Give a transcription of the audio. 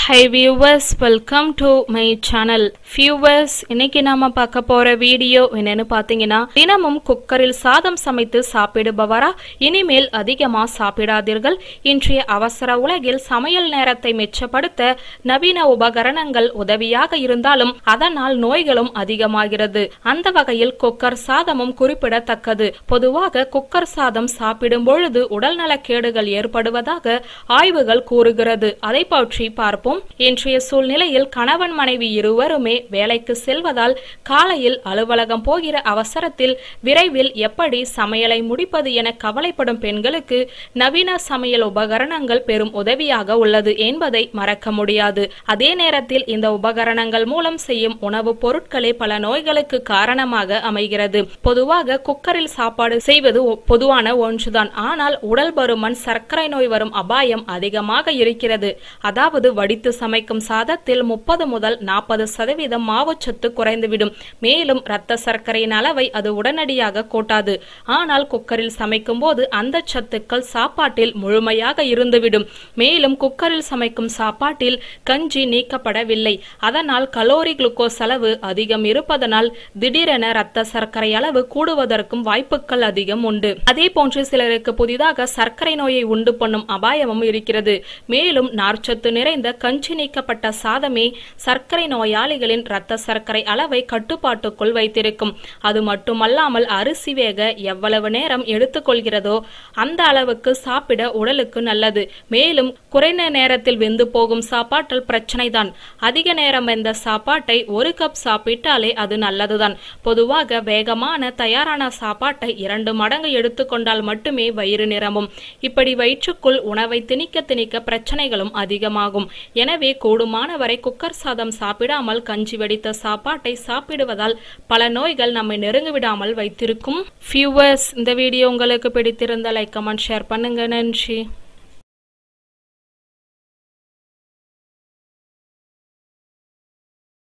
Hi viewers, welcome to my channel. Viewers, இன்னைக்கு நாம பார்க்க போற வீடியோ என்னன்னு பாத்தீங்கன்னா, தினமும் குக்கரில் சாதம் சமைத்து சாப்பிடுபவரா? இனிமேல் அதிகமா சாப்பிடாதீர்கள். இன்றைய அவசர உலகில் சமையல் நேரத்தை மிச்சப்படுத்த நவீன உபகரணங்கள் உதவியாக இருந்தாலும் அதனால் நோய்களும் அதிகமாகிறது. அந்த வகையில் குக்கர் சாதமும் குறிப்பிடத்தக்கது. பொதுவாக குக்கர் சாதம் சாப்பிடும் பொழுது உடல்நலக்கேடுகள் ஏற்படுவதாக ஆய்வுகள் கூறுகிறது. அதை பற்றி பார்ப்போம். இன்றைய சூழ்நிலையில் கணவன் மனைவி இருவருமே வேலைக்கு செல்வதால் காலையில் அலுவலகம் போகிற அவசரத்தில் விரைவில் எப்படி சமையலை முடிப்பது என கவலைப்படும் பெண்களுக்கு நவீன சமையல் உபகரணங்கள் பெரும் உதவியாக உள்ளது என்பதை மறக்க முடியாது. அதே நேரத்தில் இந்த உபகரணங்கள் மூலம் செய்யும் உணவுப் பொருட்களே பல நோய்களுக்கு காரணமாக அமைகிறது. பொதுவாக குக்கரில் சாப்பாடு செய்வது பொதுவான ஒன்றுதான். ஆனால் உடல் பருமன், சர்க்கரை நோய் வரும் அபாயம் அதிகமாக இருக்கிறது. அதாவது வடித்து சமைக்கும் சாதத்தில் 30 முதல் 40% மாவுச்சத்து குறைந்துவிடும். மேலும் இரத்த சர்க்கரையின் அளவை அது உடனடியாக கூட்டாது. ஆனால் குக்கரில் சமைக்கும் போது அந்த சத்துக்கள் சாப்பாட்டில் முழுமையாக இருந்துவிடும். மேலும் குக்கரில் சமைக்கும் சாப்பாட்டில் கஞ்சி நீக்கப்படவில்லை. அதனால் கலோரி, குளுக்கோஸ் அளவு அதிகம் இருப்பதனால் திடீரென இரத்த சர்க்கரை அளவு கூடுவதற்கும் வாய்ப்புகள் அதிகம் உண்டு. அதே போன்று சிலருக்கு புதிதாக சர்க்கரை நோயை உண்டு பண்ணும் அபாயமும் இருக்கிறது. மேலும் நார்ச்சத்து நிறைந்த கஞ்சி நீக்கப்பட்ட சாதமே சர்க்கரை நோயாளிகளின் இரத்த சர்க்கரை அளவை கட்டுப்பாட்டுக்குள் வைத்திருக்கும். அது மட்டுமல்லாமல் அரிசி வேக எவ்வளவு நேரம் எடுத்துக்கொள்கிறதோ அந்த அளவுக்கு சாப்பிட உடலுக்கு நல்லது. மேலும் குறைந்த நேரத்தில் வெந்து போகும் சாப்பாட்டில் பிரச்சனை தான். அதிக நேரம் வெந்த சாப்பாட்டை 1 கப் சாப்பிட்டாலே அது நல்லதுதான். பொதுவாக வேகமான தயாரான சாப்பாட்டை 2 மடங்கு எடுத்துக்கொண்டால் மட்டுமே வயிறு நிரம்பும். இப்படி வயிற்றுக்குள் உணவை திணிக்க திணிக்க பிரச்சனைகளும் அதிகமாகும். எனவே கூடுமான வரை குக்கர் சாதம் சாப்பிடாமல் கஞ்சி வடித்த சாப்பாட்டை சாப்பிடுவதால் பல நோய்கள் நம்மை நெருங்கி விடாமல் வைத்திருக்கும். வியூவர்ஸ், இந்த வீடியோ உங்களுக்கு பிடித்திருந்தால் லைக், கமெண்ட், ஷேர் பண்ணுங்க. நன்றி.